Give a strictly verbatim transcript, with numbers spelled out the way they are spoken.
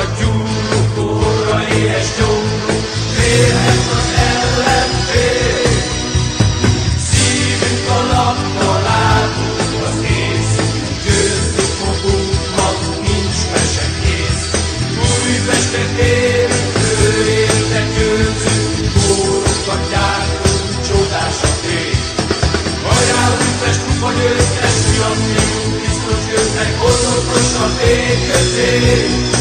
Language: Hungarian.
gyúró, korra éhes gyomró, félhet az ellenfél. Szívünk a nappal áldunk az ész, győzni magunkat, nincs mese kész. Újpesten élünk, ő érte győzünk, górokat gyártunk, csodás a tét. Hajrá Újpest, kupa győztes, fiam, fiúk, biztos jönnek, oszlopos a békesség.